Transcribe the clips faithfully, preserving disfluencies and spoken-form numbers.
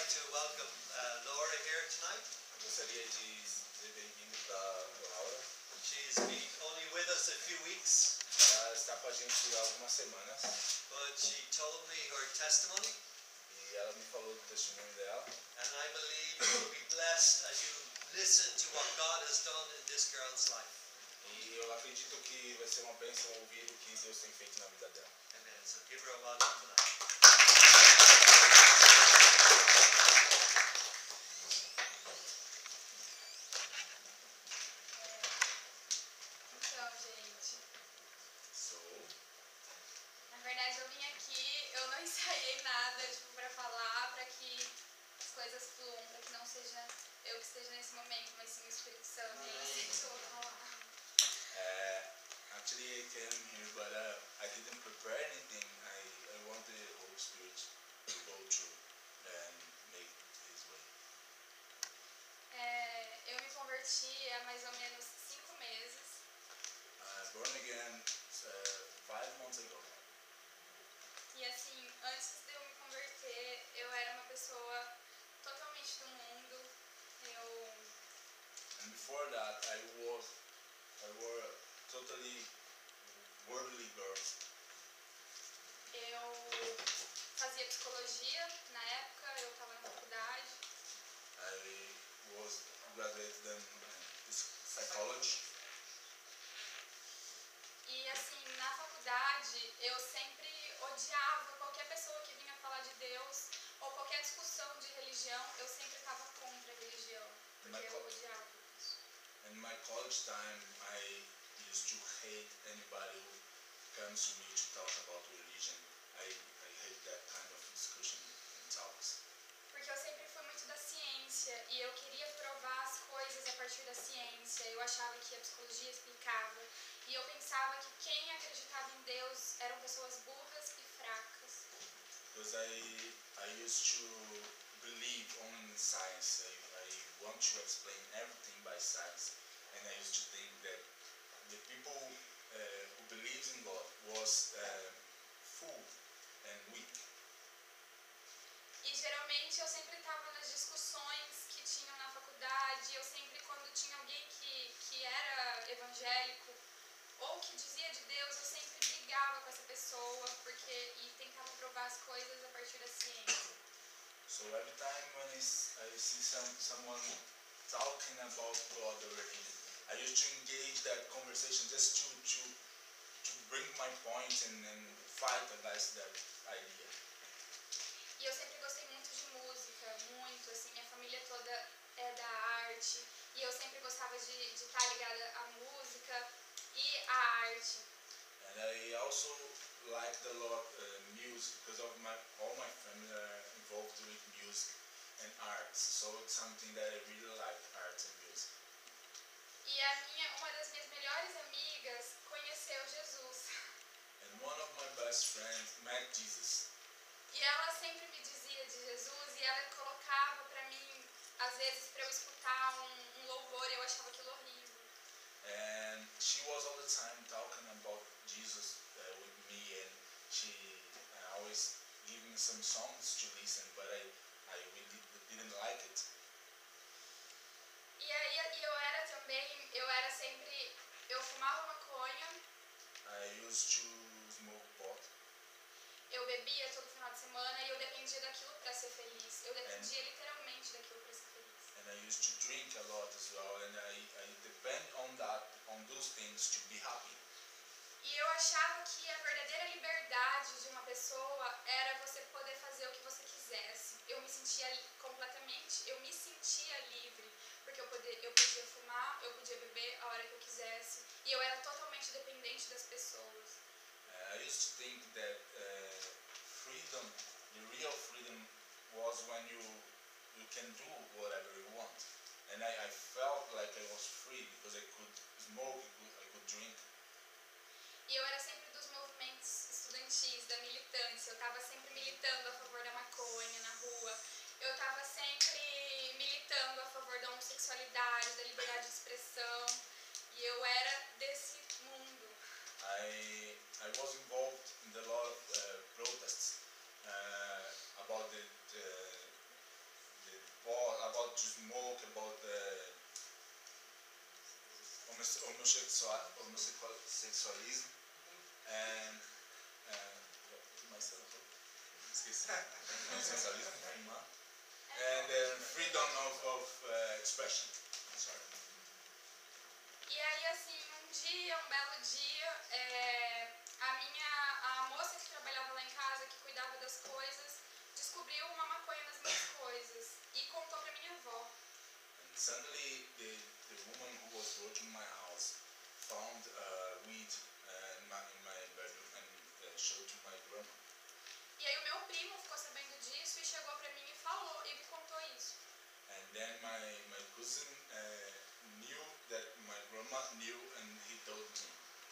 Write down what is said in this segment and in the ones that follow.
like to welcome uh, Laura here tonight. Gostaria de dizer bem-vindo para Laura. She's been only with us a few weeks. Ela está com a gente há algumas semanas. But she told me her testimony. E ela me falou do testemunho dela. And I believe you will be blessed as you listen to what God has done in this girl's life. E eu acredito que vai ser uma bênção ouvir o que Deus tem feito na vida dela. Amen. So give her a welcome tonight. Então, gente, So, na verdade eu vim aqui, eu não ensaiei nada tipo, para falar, para que as coisas fluam, para que não seja eu que esteja nesse momento, mas sim o Espírito Santo, e eu sei que eu vou falar. uh, actually I came here, but uh, I didn't prepare anything. I, I want the Holy Spirit to go through and make His way. É, eu me converti há mais ou menos cinco meses. Uh, born again uh, five months ago. E assim, antes de eu me converter, eu era uma pessoa totalmente do mundo. Eu, And before that, I was, I were totally worldly girl. eu fazia psicologia na época, eu estava na faculdade. I was graduated in, in psychology. E assim, na faculdade, eu sempre odiava qualquer pessoa que vinha falar de Deus ou qualquer discussão de religião, eu sempre estava contra a religião, porque eu odiava isso. In my college time, I used to hate anybody who comes to me to talk about religion. I, I hate that kind of discussion and talks. Porque eu sempre fui muito da ciência e eu queria provar as coisas a partir da ciência. Eu achava que a psicologia explicava. E eu pensava que quem acreditava em Deus eram pessoas burras e fracas. Because I, I used to believe only in science. I, I want to explain everything by science. And I used to think that the people uh, who believes in God was uh, fool and weak. E geralmente eu sempre estava nas discussões que tinham na faculdade. Eu sempre, quando tinha alguém que, que era evangélico ou que dizia de Deus, eu sempre brigava com essa pessoa porque, e tentava provar as coisas a partir da ciência. So every time when I, I see some, someone talking about God or religion, I used to engage that conversation just to, to, to bring my point and, and fight against that idea. E eu sempre gostei muito de música, muito, assim, minha família toda é da arte. E eu sempre gostava de estar ligada à música e à arte. And I also liked a lot uh, music because of my all my family are involved with music and arts. So it's something that I really like, arts and music. E a minha, uma das minhas melhores amigas conheceu Jesus. And one of my best friends met Jesus. E ela sempre me dizia de Jesus e ela colocava pra mim, às vezes, pra eu escutar um, um louvor, eu achava aquilo horrível. And she was all the time talking about Jesus uh, with me, and she uh, always gave me some songs to listen, but I, I really didn't like it. E aí eu era também, eu era sempre, eu fumava maconha. I used to smoke pot. Eu bebia todo final de semana e eu dependia daquilo para ser feliz. Eu dependia and, literalmente daquilo para ser feliz. And I used to drink a lot as well, and I, I depend on that, on those things to be happy. E eu achava que a verdadeira liberdade de uma pessoa era você poder fazer o que você quisesse. Eu me sentia completamente, eu me sentia livre, porque eu podia, eu podia fumar, eu podia beber a hora que eu quisesse, e eu era totalmente dependente das pessoas. I used to think that uh, freedom, the real freedom, was when you you can do whatever you want, and I, I felt like I was free because I could smoke, I could, I could drink. E eu era sempre dos movimentos estudantis, da militância. Eu estava sempre militando a favor da maconha na rua. Eu estava sempre militando a favor da homossexualidade, da liberdade de expressão. E eu era desse mundo. I I was involved in a lot of uh, protests uh, about the, the homossexual, homossexualismo and uh, what que mais ela falou? Esqueci. Homossexualismo, fumar. And then freedom of, of uh, expression. Sorry. E aí, assim, um dia, um belo dia, é, a minha, a moça que trabalhava lá em casa, que cuidava das coisas, descobriu uma maconha nas minhas coisas e contou pra minha avó. And suddenly, the, the woman who was working in my house found uh, weed uh, in, my, in my bedroom and uh, showed to my grandma. E aí o meu primo ficou sabendo disso e chegou pra mim e falou, e me contou isso. And then my, my cousin uh, knew that my grandma knew and he told me.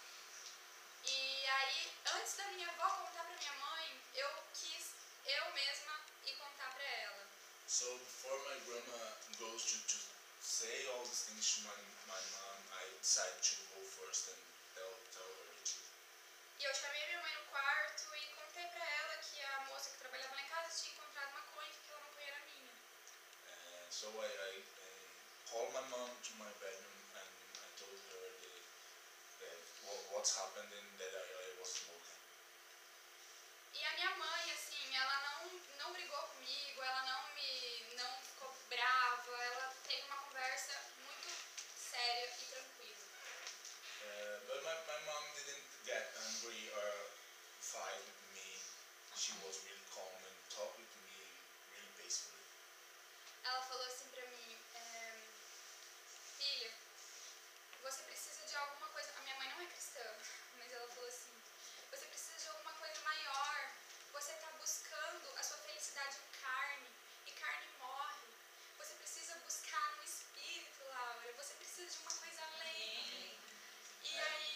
E aí, antes da minha avó contar pra minha mãe, eu quis, eu mesma, ir contar pra ela. So before my grandma goes to, to say all these things to my, my mom, I decided to go first and tell, tell her the truth. E eu chamei minha mãe no quarto e contei pra ela que a moça que trabalhava lá em casa tinha encontrado maconha e que aquela maconha era minha. And so I, I, I called my mom to my bedroom and I told her the, that what, what's happened and that I, I was smoking. E a minha mãe, assim, ela não, não brigou comigo, ela não me, não ficou brava, ela teve uma conversa muito séria e tranquila. Uh, but my, my mom didn't get angry or fight with me. She was really calm and talked with me really peacefully. Ela falou assim pra mim, é, filha, você precisa de alguma coisa, a minha mãe não é cristã, mas ela falou assim, você precisa de alguma coisa maior, você está buscando a sua felicidade em carne, e carne morre, você precisa buscar no espírito, Laura, você precisa de uma coisa além. E aí...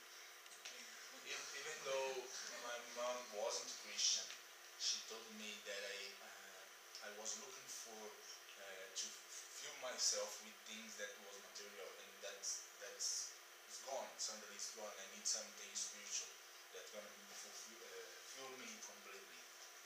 Even though my mom wasn't Christian, she told me that I, uh, I was looking for uh, to fill myself with things that was material and that's, that's it's gone, suddenly it's gone. I need something spiritual that's going to fulfill, uh, fill me completely.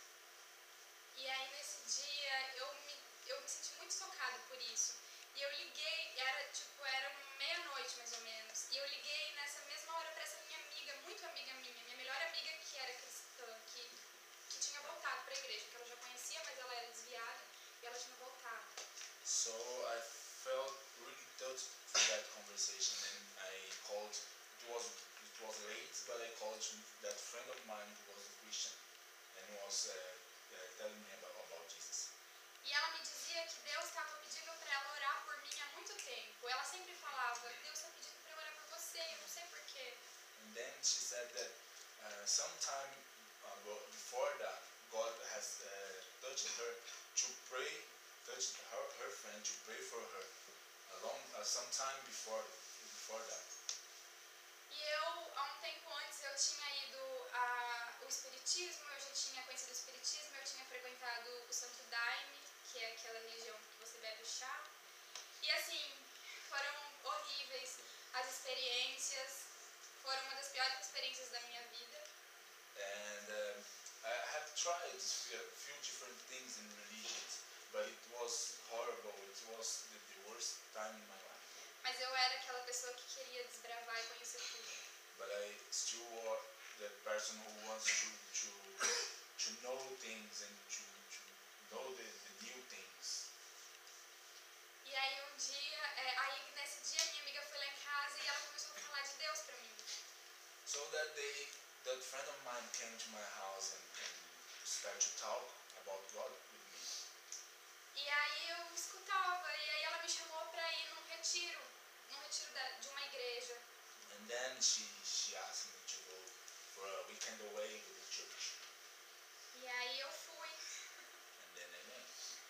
E aí nesse dia eu me, eu me senti muito tocada por isso. E eu liguei, era tipo, era meia-noite mais ou menos. E eu liguei nessa mesma hora para essa minha amiga, muito amiga minha, minha melhor amiga que era cristã, que, que tinha voltado para a igreja, que ela já conhecia, mas ela era desviada e ela tinha voltado. So I felt really touched for that conversation and I called, it was, it was late, but I called that friend of mine who was a Christian and was uh, uh, telling me about, about Jesus. E ela me dizia que Deus estava pedindo para ela orar por mim há muito tempo. Ela sempre falava, Deus está pedindo para eu orar por você, eu não sei porquê. And then she said that uh, sometime uh, before that, God has uh, touched her to pray, touched her, her friend to pray for her a long, uh, sometime before, before that. E eu, há um tempo antes, eu tinha ido ao espiritismo, eu já tinha conhecido o espiritismo, eu tinha frequentado o Santo Daime, que é aquela religião que você bebe o chá. E assim, foram horríveis as experiências, foram uma das piores experiências da minha vida. And uh, I have tried a few different things in religions, but it was horrible, it was the, the worst time in my life. Mas eu era aquela pessoa que queria desbravar e conhecer tudo. But I still was the person who wants to, to, to know things and to, to know the, the new things. E aí um dia, é, aí nesse dia minha amiga foi lá em casa e ela começou a falar de Deus pra mim. So that day, that friend of mine came to my house and, and started to talk about God with me. E aí eu escutava, e aí ela me chamou pra ir num retiro, num retiro da, de uma igreja. And then she, she asked me to go for a weekend away with the church. E aí eu fui. And then I went.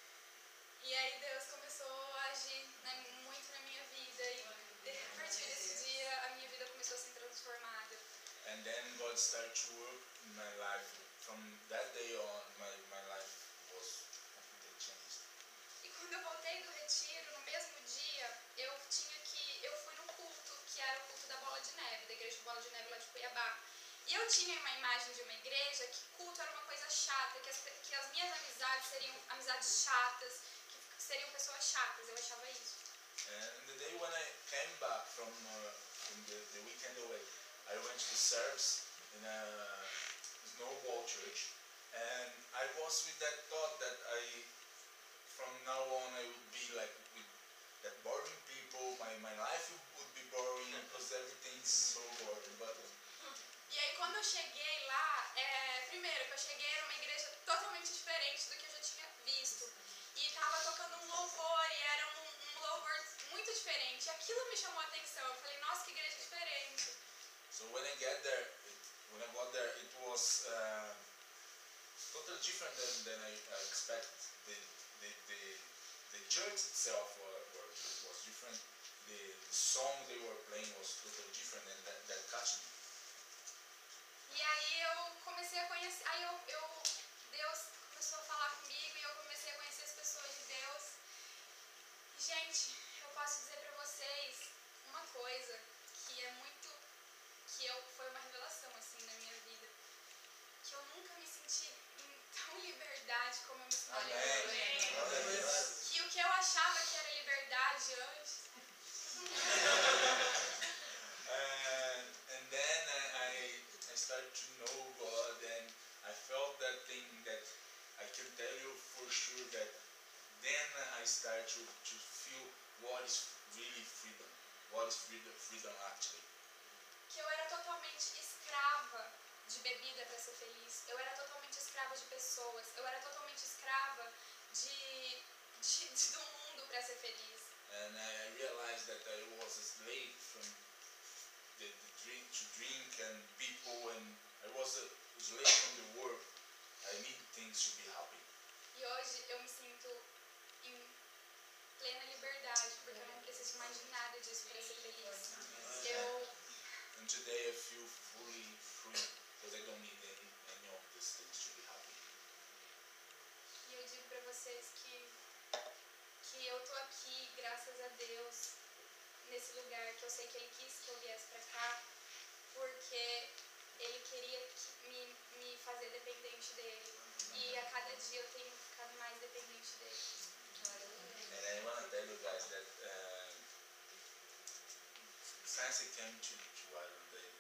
E aí Deus começou a agir, né, muito na minha vida. E a partir desse dia a minha vida começou a ser transformada. And then God started to work in my life. From that day on, my, my life was completely changed. E quando eu voltei do retiro, no mesmo dia, eu tinha que, eu fui no culto, que era o culto da Bola de Neve, da igreja Bola de Neve lá de Cuiabá. E eu tinha uma imagem de uma igreja que culto era uma coisa chata, que as, que as minhas amizades seriam amizades chatas, que seriam pessoas chatas, eu achava isso. And the day when I came back from, uh, from the, the weekend away, I went to the service in a snowball church, and I was with that thought that I, from now on, I would be like with that boring people. My my life would be boring because everything's so boring. But E aí quando eu cheguei lá, é, primeiro que eu cheguei era uma igreja totalmente diferente do que eu já tinha visto. E tava tocando um louvor e era um, um louvor muito diferente. E aquilo me chamou a atenção. Eu falei, nossa, que igreja diferente. so when I get there, it, when I got there, it was uh, totally different than, than I, I expected. The the the, the church itself was, was different. The, the song they were playing was totally different, and that, that touched me. E aí eu comecei a conhecer, aí eu, eu, Deus começou a falar comigo e eu comecei a conhecer as pessoas de Deus. E, gente, eu posso dizer pra vocês uma coisa que é muito, que eu, foi uma revelação assim na minha vida, que eu nunca me senti em tão liberdade como eu me sinto Amém. agora. Que o que eu achava que era liberdade antes. and, and then I, I started to know God, and I felt that thing that I can tell you for sure that then I started to, to feel what is really freedom, what is freedom, freedom actually. Que eu era totalmente escrava de bebida para ser feliz. Eu era totalmente escrava de pessoas. Eu era totalmente escrava de, de, de do mundo para ser feliz. And I realized that I was a slave from the, the drink to drink and people, and I was a slave from the world. I need things to be happy. E hoje eu me sinto em plena liberdade, porque eu não preciso mais de nada disso para ser feliz. Eu, And today I feel fully free because I don't need any, any of these things to be happy. e eu digo para vocês que, que eu tô aqui, graças a Deus, nesse lugar, que eu sei que Ele quis que eu viesse para cá, porque Ele queria que me, me fazer dependente dEle. E a cada dia eu tenho ficado mais dependente dEle. And I want to tell you guys that uh, since I came to, to Ireland, I,